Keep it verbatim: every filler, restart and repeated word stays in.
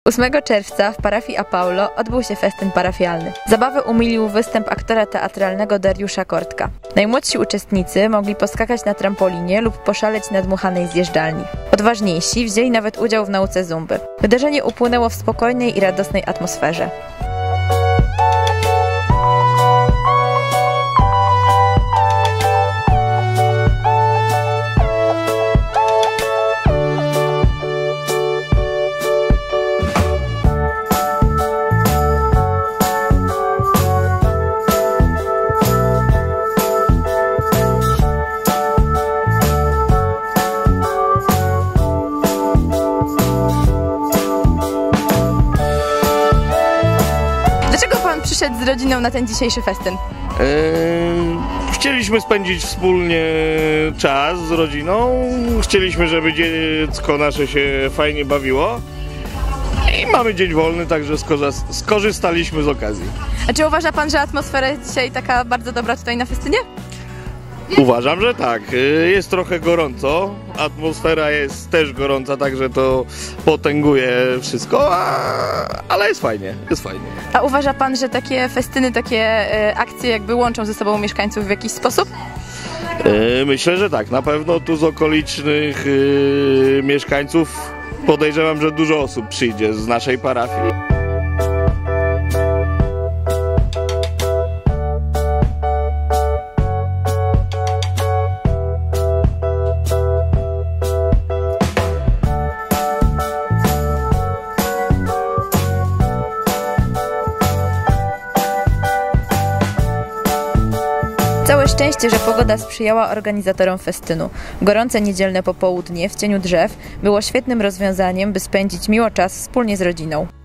ósmego czerwca w parafii Apaulo odbył się festyn parafialny. Zabawę umilił występ aktora teatralnego Dariusza Kortka. Najmłodsi uczestnicy mogli poskakać na trampolinie lub poszaleć na dmuchanej zjeżdżalni. Odważniejsi wzięli nawet udział w nauce zumby. Wydarzenie upłynęło w spokojnej i radosnej atmosferze. Przyszedł z rodziną na ten dzisiejszy festyn? Eee, chcieliśmy spędzić wspólnie czas z rodziną. Chcieliśmy, żeby dziecko nasze się fajnie bawiło. I mamy dzień wolny, także skorzystaliśmy z okazji. A czy uważa pan, że atmosfera jest dzisiaj taka bardzo dobra tutaj na festynie? Uważam, że tak. Jest trochę gorąco, atmosfera jest też gorąca, także to potęguje wszystko, a... ale jest fajnie, jest fajnie. A uważa pan, że takie festyny, takie e, akcje jakby łączą ze sobą mieszkańców w jakiś sposób? E, myślę, że tak. Na pewno tu z okolicznych e, mieszkańców podejrzewam, że dużo osób przyjdzie z naszej parafii. Całe szczęście, że pogoda sprzyjała organizatorom festynu. Gorące niedzielne popołudnie w cieniu drzew było świetnym rozwiązaniem, by spędzić miło czas wspólnie z rodziną.